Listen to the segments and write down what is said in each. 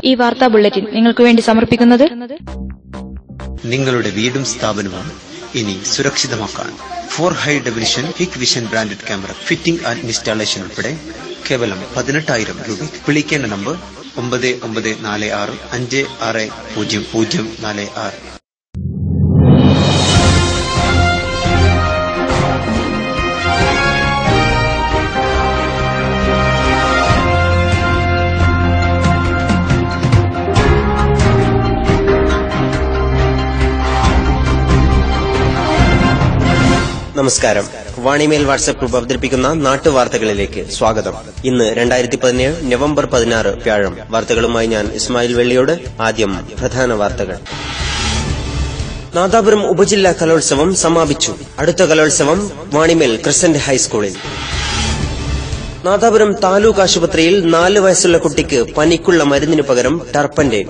ഈ വാർത്താ ബുള്ളറ്റിൻ നിങ്ങൾക്ക് വേണ്ടി സമർപ്പിക്കുന്നത് നിങ്ങളുടെ വീടും സ്ഥാപനവും ഇനി സുരക്ഷിതമാക്കാൻ 4 high definition Hikvision branded camera fitting and installation ഉൾപ്പെടെ കേവലം 18,000 രൂപ. വിളിക്കേണ്ട നമ്പർ 9946560046. നമസ്കാരം. വാണിമേൽ വാട്സ്ആപ്പ് ഗ്രൂപ്പ് അവതരിപ്പിക്കുന്ന നാട്ടുവാർത്തകളിലേക്ക് സ്വാഗതം. ഇന്ന് 2017 നവംബർ 16 വ്യാഴം. വാർത്തകളുമായി ഞാൻ ഇസ്മായിൽ വെള്ളിയോട്. ആദ്യം പ്രധാന വാർത്തകൾ. നാദാപുരം ഉപജില്ലാ കലോത്സവം സമാപിച്ചു. അടുത്ത കലോത്സവം വാണിമേൽ ക്രിസന്റ് ഹൈസ്കൂളിൽ. നാദാപുരം താലൂക്ക് ആശുപത്രിയിൽ 4 വയസ്സുള്ള കുട്ടിക്ക് പനിക്കുള്ള മരുന്നിനു പകരം ടർപ്പന്റൈൻ.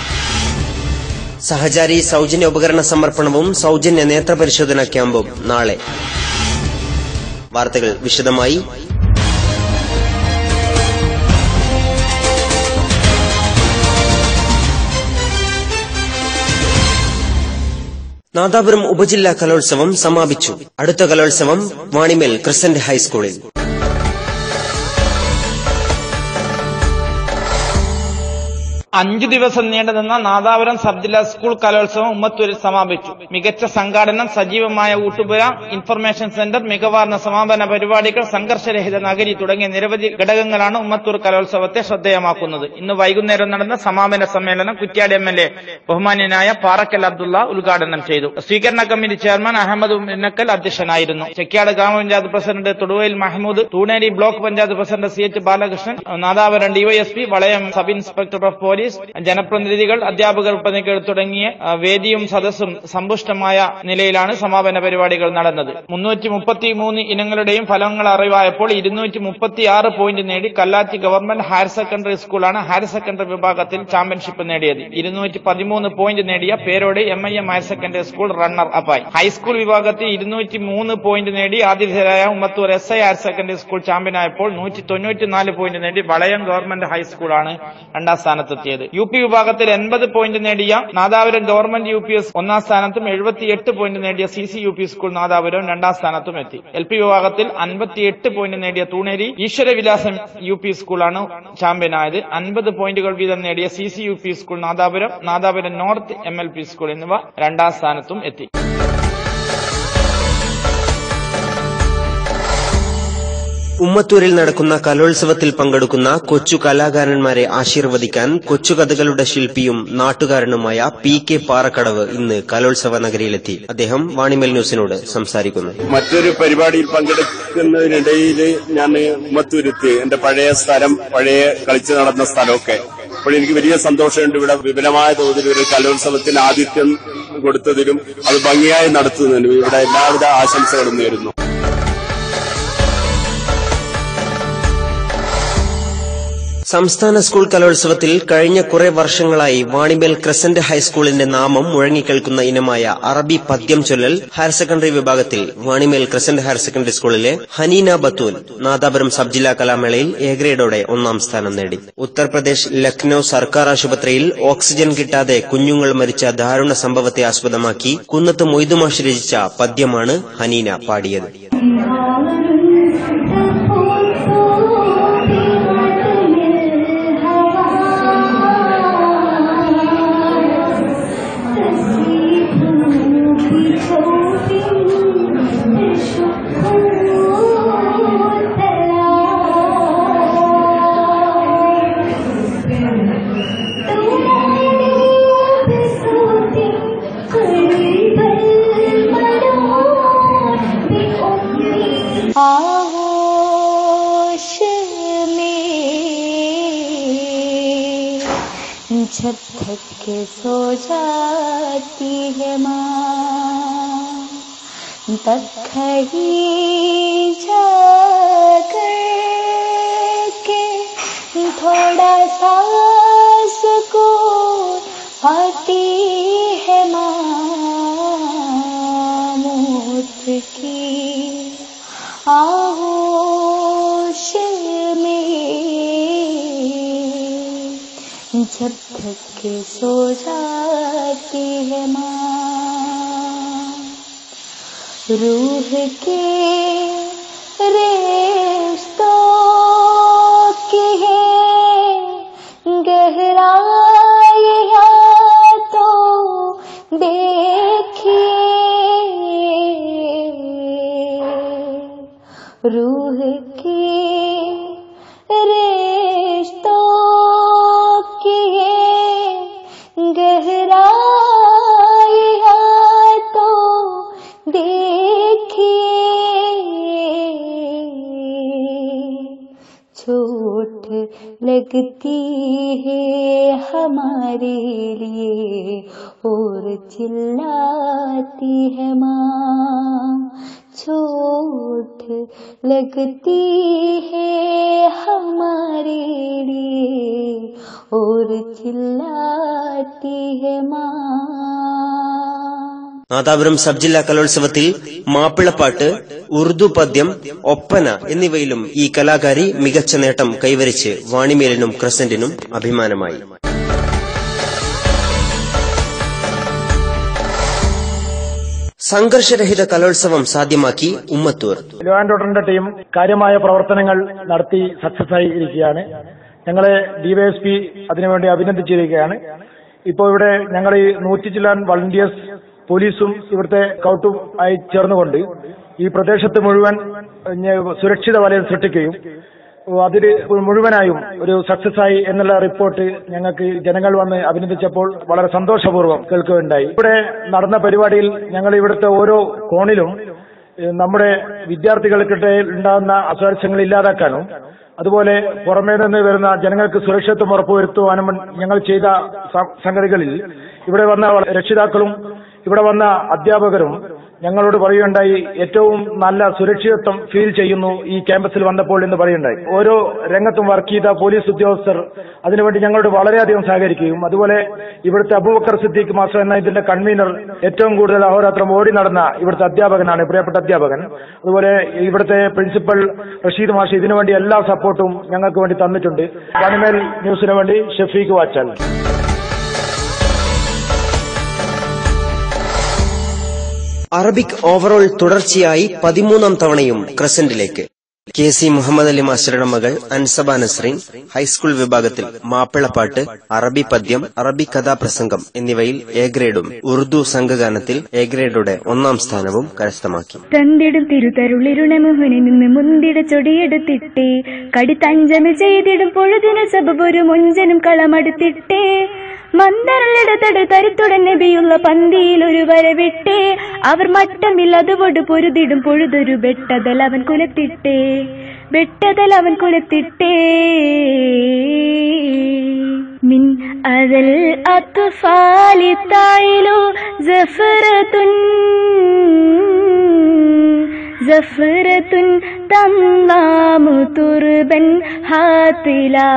സഹചാരി സൌജന്യ ഉപകരണ സമർപ്പണവും സൌജന്യ നേത്രപരിശോധനാ ക്യാമ്പും നാളെ. വാർത്തകൾ വിശദമായി. നാദാപുരം ഉപജില്ലാ കലോത്സവം സമാപിച്ചു. അടുത്ത കലോത്സവം വാണിമേൽ ക്രിസന്റ് ഹൈസ്കൂളിൽ. അഞ്ചു ദിവസം നീണ്ടുനിന്ന നാദാപുരം സബ് ജില്ലാ സ്കൂൾ കലോത്സവം ഉമ്മത്തൂരിൽ സമാപിച്ചു. മികച്ച സംഘാടനം, സജീവമായ ഊട്ടുപുര, ഇൻഫർമേഷൻ സെന്റർ, മികവാർന്ന സമാപന പരിപാടികൾ, സംഘർഷരഹിത നഗരി തുടങ്ങിയ നിരവധി ഘടകങ്ങളാണ് ഉമ്മത്തൂർ കലോത്സവത്തെ ശ്രദ്ധേയമാക്കുന്നത്. ഇന്ന് വൈകുന്നേരം നടന്ന സമാപന സമ്മേളനം കുറ്റ്യാടി MLA ബഹുമാന്യനായ പാറക്കൽ അബ്ദുള്ള ഉദ്ഘാടനം ചെയ്തു. സ്വീകരണ കമ്മിറ്റി ചെയർമാൻ അഹമ്മദ് മിന്നക്കൽ അധ്യക്ഷനായിരുന്നു. ചെക്യാട് ഗ്രാമപഞ്ചായത്ത് president Thoduvayil Mahmood, Thuneri block panchayat president CH Balakrishnan, Nadapuram DYSP, Valayam sub inspector of police, ജനപ്രതിനിധികൾ, അധ്യാപകർ പ്രതിനിധികൾ തുടങ്ങിയ വേദിയും സദസ്സും സമ്പുഷ്ടമായ നിലയിലാണ് സമാപന പരിപാടികൾ നടന്നത്. 333 ഇനങ്ങളുടെയും ഫലങ്ങൾ അറിവായപ്പോൾ 236 പോയിന്റ് നേടി കല്ലാച്ചി ഗവൺമെന്റ് ഹയർ സെക്കൻഡറി സ്കൂളാണ് ഹയർ സെക്കൻഡറി വിഭാഗത്തിൽ ചാമ്പ്യൻഷിപ്പ് നേടിയത്. 213 പോയിന്റ് നേടിയ Perod MIM higher secondary school runner അപ്പായി. ഹൈസ്കൂൾ വിഭാഗത്തിൽ 203 പോയിന്റ് നേടി ആതിഥേയരായ Ummathur SI higher secondary school ചാമ്പ്യനായപ്പോൾ 194 പോയിന്റ് നേടി വളയം ഗവൺമെന്റ് ഹൈസ്കൂളാണ് രണ്ടാം സ്ഥാനത്തെത്തിയത്. UP വിഭാഗത്തിൽ 80 പോയിന്റ് നേടിയ നാദാപുരം ഗവൺമെന്റ് UPS ഒന്നാം സ്ഥാനത്തും 78 പോയിന്റ് നേടിയ CCUP സ്കൂൾ നാദാപുരം രണ്ടാം സ്ഥാനത്തും എത്തി. LP വിഭാഗത്തിൽ 58 പോയിന്റ് നേടിയ തൂണേരി ഈശ്വരവിലാസം UP സ്കൂളാണ് ചാമ്പ്യനായത്. 50 പോയിന്റുകൾ വീതം നേടിയ CCUP school Nadapuram, Nadapuram north MLP school എന്നിവ രണ്ടാം സ്ഥാനത്തും എത്തി. ഉമ്മത്തൂരിൽ നടക്കുന്ന കലോത്സവത്തിൽ പങ്കെടുക്കുന്ന കൊച്ചു കലാകാരന്മാരെ ആശീർവദിക്കാൻ കൊച്ചുകഥകളുടെ ശില്പിയും നാട്ടുകാരനുമായ PK പാറക്കടവ് ഇന്ന് കലോത്സവ നഗരിയിലെത്തി. അദ്ദേഹം വാണിമേൽ ന്യൂസിനോട് സംസാരിക്കുന്നു. മറ്റൊരു പരിപാടിയിൽ പങ്കെടുക്കുന്നതിനിടയിൽ ഞാൻ ഉമ്മത്തൂരെത്തി. എന്റെ പഴയ സ്ഥലം, പഴയ കളിച്ചു നടന്ന സ്ഥലമൊക്കെ അപ്പോൾ എനിക്ക് വലിയ സന്തോഷമുണ്ട്. ഇവിടെ വിപുലമായ തോതിൽ ഒരു കലോത്സവത്തിന് ആതിഥ്യം കൊടുത്തതിലും അത് ഭംഗിയായി നടത്തുന്നതിനും ഇവിടെ എല്ലാവിധ ആശംസകളും നേരുന്നു. സംസ്ഥാന സ്കൂൾ കലോത്സവത്തിൽ കഴിഞ്ഞ കുറെ വർഷങ്ങളായി വാണിമേൽ ക്രിസന്റ് ഹൈസ്കൂളിന്റെ നാമം മുഴങ്ങിക്കേൾക്കുന്ന ഇനമായ അറബി പദ്യം ചൊല്ലൽ ഹയർ സെക്കൻഡറി വിഭാഗത്തിൽ വാണിമേൽ ക്രിസന്റ് ഹയർ സെക്കൻഡറി സ്കൂളിലെ ഹനീന ബത്തൂൽ നാദാപുരം സബ് ജില്ലാ കലാമേളയിൽ എ ഗ്രേഡോടെ 1ാം സ്ഥാനം നേടി. ഉത്തർപ്രദേശ് ലക്നൌ സർക്കാർ ആശുപത്രിയിൽ ഓക്സിജൻ കിട്ടാതെ കുഞ്ഞുങ്ങൾ മരിച്ച ദാരുണ സംഭവത്തെ ആസ്പദമാക്കി കുന്നത്ത് മൊയ്തുമാഷ് രചിച്ച പദ്യമാണ് ഹനീന പാടിയത്. जब थक के सो जाती है माँ, तब खड़ी जाकर के थोड़ा सा सुकून पाती है माँ। मूत्र की आहोश में जब थक के सो जाती है माँ, रूह के रिश्तों की है गहराइयाँ तो देखिए, रूह की रिश्तों की है गहराइयाँ तो देखिए, चोट लगती है हमारे लिए और चिल्लाती है माँ, चोट लगती है हमारे लिए और चिल्लाती है माँ. നാദാപുരം സബ് ജില്ലാ കലോത്സവത്തിൽ മാപ്പിളപ്പാട്ട്, ഉറുദു പദ്യം, ഒപ്പന എന്നിവയിലും ഈ കലാകാരി മികച്ച നേട്ടം കൈവരിച്ച് വാണിമേലിനും ക്രസന്റിനും അഭിമാനമായി. സംഘർഷരഹിത കലോത്സവം സാധ്യമാക്കി ഉമ്മത്തൂർ. ലോ ആൻഡ് ഓർഡറിന്റെ ടീം കാര്യമായ പ്രവർത്തനങ്ങൾ നടത്തി സക്സസ് ആയി ഇരിക്കുകയാണ്. ഞങ്ങളെ ഡിവൈഎസ്പി അതിനുവേണ്ടി അഭിനന്ദിച്ചിരിക്കുകയാണ്. ഇപ്പോൾ ഇവിടെ ഞങ്ങൾ ഈ 100 ചില്ലാൻ വളണ്ടിയേഴ്സ്, പോലീസും ഇവിടുത്തെ സ്കൗട്ടും ആയി ചേർന്നുകൊണ്ട് ഈ പ്രദേശത്ത് മുഴുവൻ സുരക്ഷിത വലയം സൃഷ്ടിക്കുകയും അതിൽ മുഴുവനായും ഒരു സക്സസ് ആയി എന്നുള്ള റിപ്പോർട്ട് ഞങ്ങൾക്ക് ജനങ്ങൾ വന്ന് അഭിനന്ദിച്ചപ്പോൾ വളരെ സന്തോഷപൂർവ്വം കേൾക്കുകയുണ്ടായി. ഇവിടെ നടന്ന പരിപാടിയിൽ ഞങ്ങൾ ഇവിടുത്തെ ഓരോ കോണിലും നമ്മുടെ വിദ്യാർത്ഥികൾക്കിടയിൽ ഉണ്ടാകുന്ന അസ്വാരസ്യങ്ങൾ ഇല്ലാതാക്കാനും അതുപോലെ പുറമേ നിന്ന് വരുന്ന ജനങ്ങൾക്ക് സുരക്ഷിതത്വം ഉറപ്പുവരുത്തുവാനും ഞങ്ങൾ ചെയ്ത സംഗതികളിൽ ഇവിടെ വന്ന രക്ഷിതാക്കളും ഇവിടെ വന്ന അധ്യാപകരും ഞങ്ങളോട് പറയുകയുണ്ടായി, ഏറ്റവും നല്ല സുരക്ഷിതത്വം ഫീൽ ചെയ്യുന്നു ഈ ക്യാമ്പസിൽ വന്നപ്പോൾ എന്ന് പറയുകയുണ്ടായി. ഓരോ രംഗത്തും വർക്ക് ചെയ്ത പോലീസ് ഉദ്യോഗസ്ഥർ അതിനുവേണ്ടി ഞങ്ങളോട് വളരെയധികം സഹകരിക്കുകയും അതുപോലെ ഇവിടുത്തെ അബൂബക്കർ സിദ്ദീഖ് മാസ്റ്റർ എന്ന ഇതിന്റെ കൺവീനർ ഏറ്റവും കൂടുതൽ അഹോരാത്രം ഓടി നടന്ന ഇവിടുത്തെ അധ്യാപകനാണ്, പ്രിയപ്പെട്ട അധ്യാപകൻ. അതുപോലെ ഇവിടുത്തെ പ്രിൻസിപ്പൽ റഷീദ് മാഷ് ഇതിനുവേണ്ടി എല്ലാ സപ്പോർട്ടും ഞങ്ങൾക്ക് വേണ്ടി തന്നിട്ടുണ്ട്. വാണിമേൽ ന്യൂസിന് വേണ്ടി ഷഫീഖ് വാച്ചാൽ. അറബിക് ഓവറോൾ തുടർച്ചയായി 13ാം തവണയും ക്രസന്റിലേക്ക്. KC മുഹമ്മദ് അലി മാസ്റ്ററുടെ മകൾ അൻസബ നസ്രീൻ ഹൈസ്കൂൾ വിഭാഗത്തിൽ മാപ്പിളപ്പാട്ട്, അറബി പദ്യം, അറബി കഥാപ്രസംഗം എന്നിവയിൽ എ ഗ്രേഡും ഉറുദു സംഘഗാനത്തിൽ എ ഗ്രേഡുടെ 1ാം സ്ഥാനവും കരസ്ഥമാക്കി. തന്നിടും തിരുതരുളിരുണ മുഹനിൽ നിന്ന് മുന്തിട ചൊടിയെടുത്തിട്ടേ, കടിത്തഞ്ചമി ചെയ്തിടും പൊഴുതിന് സബബൊരു മൊഞ്ചനും കളമെടുത്തിട്ടേ, മന്ദരളിടതട് തരുത്തുടൻ നബിയുള്ള പന്തിയിൽ ഒരു വരവിട്ടേ, അവർ മട്ടമില്ലതുകൊണ്ട് പൊരുതിടും പൊഴുതൊരു വെട്ടതൽ അവൻ കുലത്തിട്ടേ, വെട്ടതൽ അവൻ കുലത്തിട്ടേ. മിൻ അദൽ അത്ഫാലി തായിലു സഫറത്തുൻ സഫറത്തുൻ തമ്മാമു തുർബൻ ഹാത്തിലാ,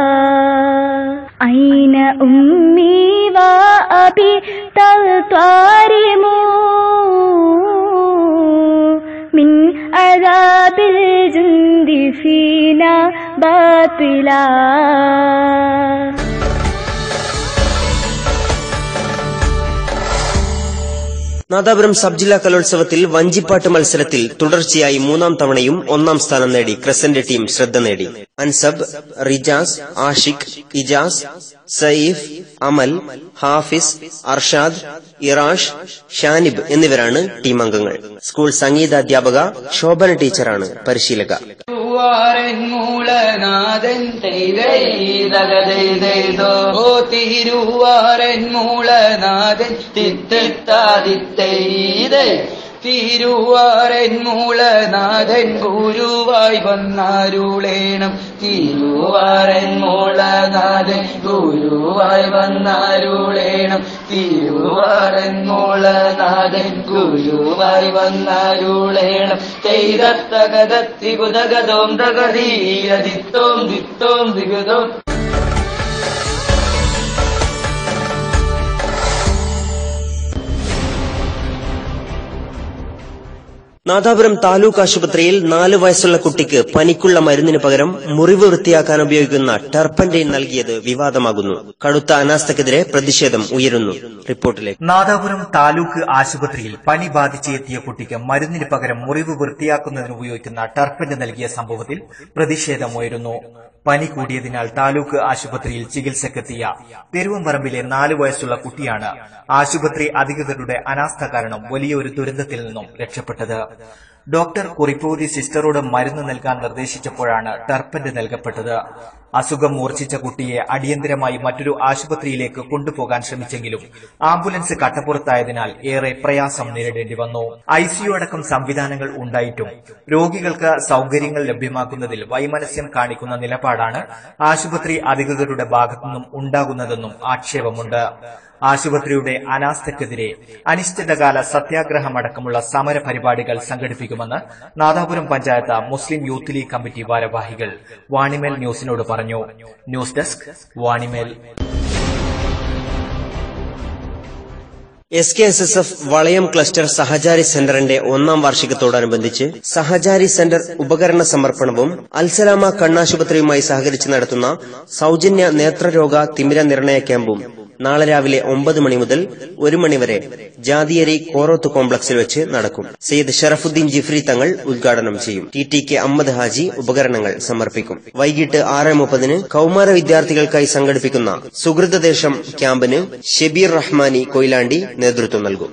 ഐന ഉമ്മി വ അബി തൽത്വാരിമു മിൻ അദാബിൽ ജുന്ദി ഫീനാ ബാത്തിലാ. നാദാപുരം സബ് ജില്ലാ കലോത്സവത്തിൽ വഞ്ചിപ്പാട്ട് മത്സരത്തിൽ തുടർച്ചയായി 3ാം തവണയും 1ാം സ്ഥാനം നേടി ക്രസന്റ് ടീം ശ്രദ്ധ നേടി. അൻസബ്, റിജാസ്, ആഷിഖ്, ഇജാസ്, സയീഫ്, അമൽ, ഹാഫിസ്, അർഷാദ്, ഇറാഷ്, ഷാനിബ് എന്നിവരാണ് ടീം അംഗങ്ങൾ. സ്കൂൾ സംഗീതാധ്യാപക ശോഭന ടീച്ചറാണ് പരിശീലക. മൂളനാഥൻ തിരുവാരൻ മൂളനാഥൻ തിത്താദിത്തൈതൈ, തിരുവാരൻ മൂളനാഥൻ ഗുരുവായി വന്നാരുളേണം, തിരുവാരൻ മൂളനാഥൻ ഗുരുവായി വന്നാരുളേണം, തിരുവാരൻ മൂളനാഥൻ ഗുരുവായി വന്നാരുളേണം. ചെയ്തത്തകതത്തികുതകതോം തകതീയതിത്തോം ദിത്തോം ദിഗതോം. നാദാപുരം താലൂക്ക് ആശുപത്രിയിൽ 4 വയസ്സുള്ള കുട്ടിക്ക് പനിക്കുള്ള മരുന്നിന് പകരം മുറിവ് വൃത്തിയാക്കാൻ ഉപയോഗിക്കുന്ന ടർപ്പന്റൈൻ നൽകിയത് വിവാദമാകുന്നു. കടുത്ത അനാസ്ഥക്കെതിരെ പ്രതിഷേധം ഉയരുന്നു. റിപ്പോർട്ടിലേക്ക്. നാദാപുരം താലൂക്ക് ആശുപത്രിയിൽ പനി ബാധിച്ച് എത്തിയ കുട്ടിക്ക് മരുന്നിന് പകരം മുറിവ് വൃത്തിയാക്കുന്നതിന് ഉപയോഗിക്കുന്ന ടർപ്പന്റ് നൽകിയ സംഭവത്തിൽ പ്രതിഷേധമുയരുന്നു. പനി കൂടിയതിനാൽ താലൂക്ക് ആശുപത്രിയിൽ ചികിത്സക്കെത്തിയ പെരുവമ്പറമ്പിലെ 4 വയസ്സുള്ള കുട്ടിയാണ് ആശുപത്രി അധികൃതരുടെ അനാസ്ഥ കാരണം വലിയൊരു ദുരന്തത്തിൽ നിന്നും രക്ഷപ്പെട്ടത്. ഡോക്ടർ കുറിപ്പൂതി സിസ്റ്ററോട് മരുന്ന് നൽകാൻ നിർദ്ദേശിച്ചപ്പോഴാണ് ടർപ്പന്റ് നൽകപ്പെട്ടത്. അസുഖം മൂർച്ഛിച്ച കുട്ടിയെ അടിയന്തരമായി മറ്റൊരു ആശുപത്രിയിലേക്ക് കൊണ്ടുപോകാൻ ശ്രമിച്ചെങ്കിലും ആംബുലൻസ് കട്ടപ്പുറത്തായതിനാൽ ഏറെ പ്രയാസം നേരിടേണ്ടി വന്നു. ഐസിയു അടക്കം സംവിധാനങ്ങൾ ഉണ്ടായിട്ടും രോഗികൾക്ക് സൌകര്യങ്ങൾ ലഭ്യമാക്കുന്നതിൽ വൈമനസ്യം കാണിക്കുന്ന നിലപാടാണ് ആശുപത്രി അധികൃതരുടെ ഭാഗത്തുനിന്നും ഉണ്ടാകുന്നതെന്നും ആക്ഷേപമുണ്ട്. ആശുപത്രിയുടെ അനാസ്ഥക്കെതിരെ അനിശ്ചിതകാല സത്യാഗ്രഹമടക്കമുള്ള സമര പരിപാടികൾ സംഘടിപ്പിക്കുമെന്ന് Nadapuram panchayat Muslim youth league committee ഭാരവാഹികൾ വാണിമേൽ ന്യൂസിനോട് പറഞ്ഞു. News desk Vanimel. SKSSF Valayam cluster Sahachari സെന്ററിന്റെ 1ാം വാർഷികത്തോടനുബന്ധിച്ച് സഹചാരി സെന്റർ ഉപകരണ സമർപ്പണവും അൽസലാമ കണ്ണാശുപത്രിയുമായി സഹകരിച്ച് നടത്തുന്ന സൌജന്യ നേത്രരോഗ തിമിര നിർണയ ക്യാമ്പും നാളെ രാവിലെ 9 മണി മുതൽ 1 മണി വരെ ജാതിയരി കോറോത്ത് കോംപ്ലക്സിൽ വെച്ച് നടക്കും. സയ്യിദ് ഷറഫുദ്ദീൻ ജിഫ്രി തങ്ങൾ ഉദ്ഘാടനം ചെയ്യും. TTK അഹമ്മദ് ഹാജി ഉപകരണങ്ങൾ സമർപ്പിക്കും. വൈകിട്ട് 6:30 കൌമാര വിദ്യാർത്ഥികൾക്കായി സംഘടിപ്പിക്കുന്ന സുഹൃതദേശം ക്യാമ്പിന് ഷബീർ റഹ്മാനി കൊയിലാണ്ടി നേതൃത്വം നൽകും.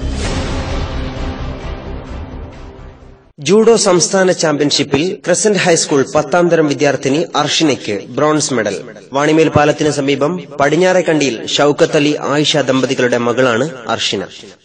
ജൂഡോ സംസ്ഥാന ചാമ്പ്യൻഷിപ്പിൽ ക്രസന്റ് ഹൈസ്കൂൾ 10ാം തരം വിദ്യാർത്ഥിനി അർഷിനയ്ക്ക് ബ്രോൺസ് മെഡൽ. വാണിമേൽ പാലത്തിന് സമീപം പടിഞ്ഞാറേക്കണ്ടിയിൽ ഷൌക്കത്ത് അലി ആയിഷ ദമ്പതികളുടെ മകളാണ് അർഷിന.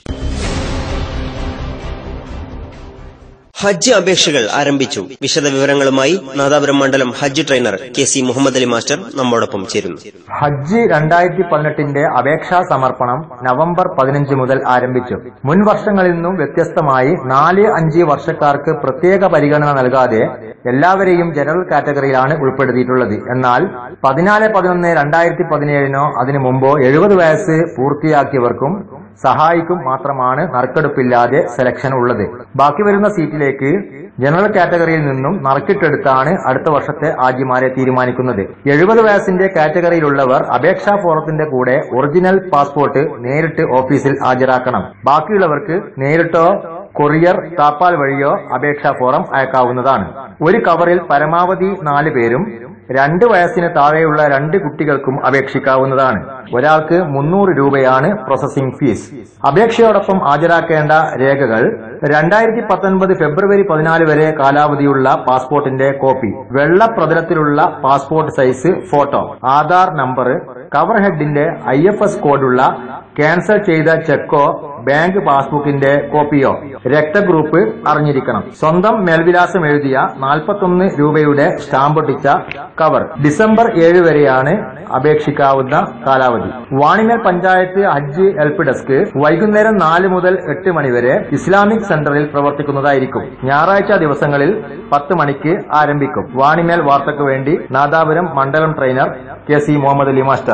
ഹജ്ജ് അപേക്ഷകൾ ആരംഭിച്ചു. വിശദവിവരങ്ങളുമായി നാദാപുരം മണ്ഡലം ഹജ്ജ് trainer KC Muhammad Ali master നമ്മോടൊപ്പം ചേരുന്നു. ഹജ്ജ് 2018 അപേക്ഷാ സമർപ്പണം നവംബർ 15 മുതൽ ആരംഭിച്ചു. മുൻ വർഷങ്ങളിൽ നിന്നും വ്യത്യസ്തമായി 4-5 വർഷക്കാർക്ക് പ്രത്യേക പരിഗണന നൽകാതെ എല്ലാവരെയും ജനറൽ കാറ്റഗറിയിലാണ് ഉൾപ്പെടുത്തിയിട്ടുള്ളത്. എന്നാൽ 14-11-2017 അതിനു മുമ്പോ 70 വയസ്സ് പൂർത്തിയാക്കിയവർക്കും സഹായിക്കും മാത്രമാണ് നറുക്കെടുപ്പില്ലാതെ സെലക്ഷൻ ഉള്ളത്. ബാക്കി വരുന്ന സീറ്റിലേക്ക് ജനറൽ കാറ്റഗറിയിൽ നിന്നും നറുക്കിട്ടെടുത്താണ് അടുത്ത വർഷത്തെ ആജിമാരെ തീരുമാനിക്കുന്നത്. 70 വയസ്സിന്റെ കാറ്റഗറിയിലുള്ളവർ അപേക്ഷാ ഫോറത്തിന്റെ കൂടെ ഒറിജിനൽ പാസ്പോർട്ട് നേരിട്ട് ഓഫീസിൽ ഹാജരാക്കണം. ബാക്കിയുള്ളവർക്ക് നേരിട്ടോ കൊറിയർ താപ്പാൽ വഴിയോ അപേക്ഷാ ഫോറം അയക്കാവുന്നതാണ്. ഒരു കവറിൽ പരമാവധി 4 പേരും 2 വയസ്സിന് താഴെയുള്ള 2 കുട്ടികൾക്കും അപേക്ഷിക്കാവുന്നതാണ്. ഒരാൾക്ക് 300 രൂപയാണ് പ്രോസസിംഗ് ഫീസ്. അപേക്ഷയോടൊപ്പം ഹാജരാക്കേണ്ട രേഖകൾ 2019 ഫെബ്രുവരി 14 വരെ കാലാവധിയുള്ള പാസ്പോർട്ടിന്റെ കോപ്പി, വെള്ള പ്രതലത്തിലുള്ള passport size photo, Aadhaar number, cover ഹെഡിന്റെ IFS കോഡുള്ള ക്യാൻസൽ ചെയ്ത ചെക്കോ ബാങ്ക് പാസ്ബുക്കിന്റെ കോപ്പിയോ, രക്തഗ്രൂപ്പ് അറിഞ്ഞിരിക്കണം. സ്വന്തം മേൽവിലാസം എഴുതിയ 41 രൂപയുടെ സ്റ്റാമ്പ് ഒട്ടിച്ച കവർ. ഡിസംബർ 7 വരെയാണ് അപേക്ഷിക്കാവുന്ന കാലാവധി. വാണിമേൽ പഞ്ചായത്ത് ഹജ്ജ് ഹെൽപ്പ് ഡെസ്ക് വൈകുന്നേരം 4 മുതൽ 8 മണി വരെ ഇസ്ലാമിക് സെന്ററിൽ പ്രവർത്തിക്കുന്നതായിരിക്കും. ഞായറാഴ്ച ദിവസങ്ങളിൽ 10 മണിക്ക് ആരംഭിക്കും. വാണിമേൽ വാർത്തയ്ക്ക് വേണ്ടി നാദാപുരം മണ്ഡലം trainer KC Muhammad Ali master.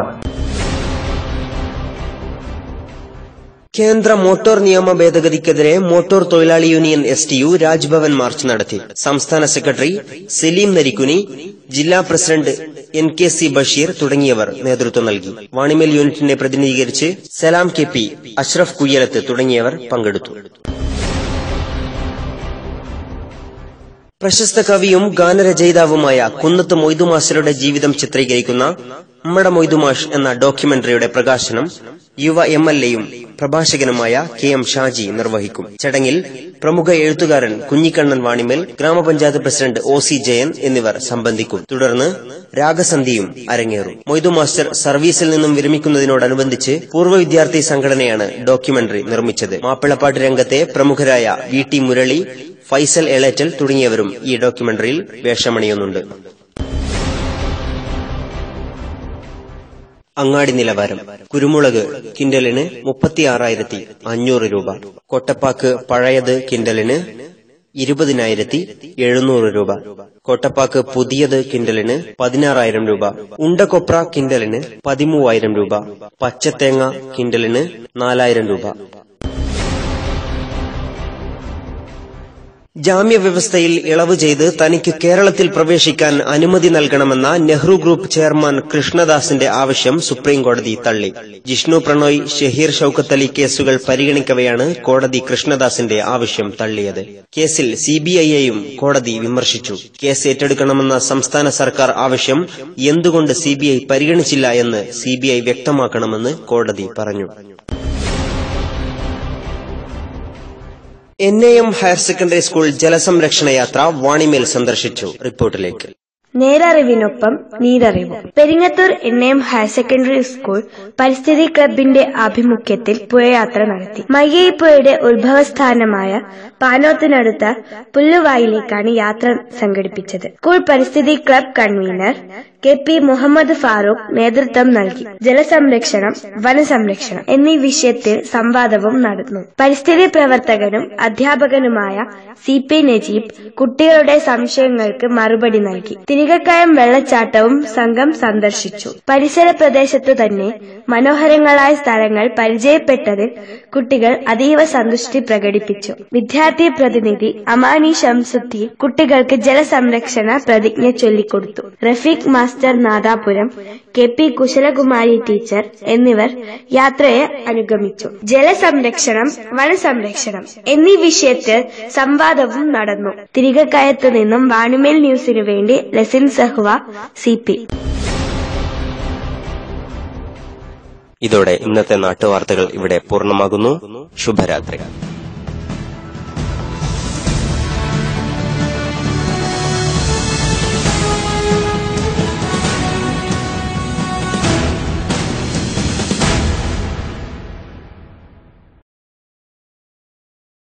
കേന്ദ്ര മോട്ടോർ നിയമ ഭേദഗതിക്കെതിരെ മോട്ടോർ തൊഴിലാളി യൂണിയൻ STU രാജ്ഭവൻ മാർച്ച് നടത്തി. സംസ്ഥാന സെക്രട്ടറി സലീം നരിക്കുനി, ജില്ലാ പ്രസിഡന്റ് NKC ബഷീർ തുടങ്ങിയവർ നേതൃത്വം നൽകി. വാണിമേൽ യൂണിറ്റിനെ പ്രതിനിധീകരിച്ച് സലാം KP, അഷ്റഫ് കുയ്യലത്ത് തുടങ്ങിയവർ പങ്കെടുത്തു. പ്രശസ്ത കവിയും ഗാനരചയിതാവുമായ കുന്നത്ത് മൊയ്തുമാഷരുടെ ജീവിതം ചിത്രീകരിക്കുന്ന ഉമ്മട മൊയ്തുമാഷ് എന്ന ഡോക്യുമെന്ററിയുടെ പ്രകാശനം യുവ MLA-യും പ്രഭാഷകനുമായ KM ഷാജി നിർവഹിക്കും. ചടങ്ങിൽ പ്രമുഖ എഴുത്തുകാരൻ കുഞ്ഞിക്കണ്ണൻ വാണിമേൽ, ഗ്രാമപഞ്ചായത്ത് പ്രസിഡന്റ് OC ജയൻ എന്നിവർ സംബന്ധിക്കും. തുടർന്ന് രാഗസന്ധിയും അരങ്ങേറും. മൊയ്തു മാസ്റ്റർ സർവീസിൽ നിന്നും വിരമിക്കുന്നതിനോടനുബന്ധിച്ച് പൂർവ്വ വിദ്യാർത്ഥി സംഘടനയാണ് ഡോക്യുമെന്ററി നിർമ്മിച്ചത്. മാപ്പിളപ്പാട്ട് രംഗത്തെ പ്രമുഖരായ VT മുരളി, ഫൈസൽ എളേറ്റൽ തുടങ്ങിയവരും ഈ ഡോക്യുമെന്ററിയിൽ വേഷമണിയുന്നുണ്ട്. അങ്ങാടി നിലവാരം. കുരുമുളക് കിൻഡലിന് 36,500 രൂപ. കൊട്ടപ്പാക്ക് പഴയത് കിൻഡലിന് 20,700 രൂപ. കൊട്ടപ്പാക്ക് പുതിയത് കിൻഡലിന് 16,000 രൂപ. ഉണ്ടക്കൊപ്ര കിൻഡലിന് 13,000 രൂപ. പച്ചത്തേങ്ങ കിൻഡലിന് 4,000 രൂപ. ജാമ്യവ്യവസ്ഥയിൽ ഇളവ് ചെയ്ത് തനിക്ക് കേരളത്തിൽ പ്രവേശിക്കാൻ അനുമതി നൽകണമെന്ന നെഹ്റു ഗ്രൂപ്പ് ചെയർമാൻ കൃഷ്ണദാസിന്റെ ആവശ്യം സുപ്രീംകോടതി തള്ളി. ജിഷ്ണു പ്രണോയ്, ഷഹീർ ഷൌക്കത്ത് അലി കേസുകൾ പരിഗണിക്കവെയാണ് കോടതി കൃഷ്ണദാസിന്റെ ആവശ്യം തള്ളിയത്. കേസിൽ സിബിഐയെയും കോടതി വിമർശിച്ചു. കേസ് ഏറ്റെടുക്കണമെന്ന സംസ്ഥാന സർക്കാർ ആവശ്യം എന്തുകൊണ്ട് സിബിഐ പരിഗണിച്ചില്ല എന്ന് സിബിഐ വ്യക്തമാക്കണമെന്ന് കോടതി പറഞ്ഞു. NAM ഹയർ സെക്കൻഡറി സ്കൂൾ ജലസംരക്ഷണ യാത്ര വാണിമേൽ സന്ദർശിച്ചു. റിപ്പോർട്ടിലേക്ക്. നേരറിവിനൊപ്പം നീരറിവും. Peringathur NAM higher secondary school പരിസ്ഥിതി ക്ലബിന്റെ ആഭിമുഖ്യത്തിൽ പുഴയാത്ര നടത്തി. മയ്യയിപ്പുഴയുടെ ഉത്ഭവസ്ഥാനമായ പാനോത്തിനടുത്ത പുല്ലുവായിലേക്കാണ് യാത്ര സംഘടിപ്പിച്ചത്. സ്കൂൾ പരിസ്ഥിതി club convener KP Muhammad Farooq നേതൃത്വം നൽകി. ജലസംരക്ഷണം, വനസംരക്ഷണം എന്നീ വിഷയത്തിൽ സംവാദവും നടന്നു. പരിസ്ഥിതി പ്രവർത്തകനും അധ്യാപകനുമായ CP നജീബ് കുട്ടികളുടെ സംശയങ്ങൾക്ക് മറുപടി നൽകി. തിരികക്കയം വെള്ളച്ചാട്ടവും സംഘം സന്ദർശിച്ചു. പരിസര പ്രദേശത്തു തന്നെ മനോഹരങ്ങളായ സ്ഥലങ്ങൾ പരിചയപ്പെട്ടതിൽ കുട്ടികൾ അതീവ സന്തുഷ്ടി പ്രകടിപ്പിച്ചു. വിദ്യാർത്ഥി പ്രതിനിധി അമാനി ഷംസുദ്ദീൻ കുട്ടികൾക്ക് ജലസംരക്ഷണ പ്രതിജ്ഞ ചൊല്ലിക്കൊടുത്തു. Rafeeq master Nadapuram, KP Kushalakumari teacher എന്നിവർ യാത്രയെ അനുഗമിച്ചു. ജലസംരക്ഷണം, വനസംരക്ഷണം എന്നീ വിഷയത്തിൽ സംവാദവും നടന്നു. തിരികക്കയത്തു നിന്നും വാണിമേൽ ന്യൂസിനു വേണ്ടി ലസിൻ സഹ്വ, CP. ഇതോടെ ഇന്നത്തെ നാട്ടുവാർത്തകൾ ഇവിടെ പൂർണ്ണമാകുന്നു. ശുഭരാത്രി.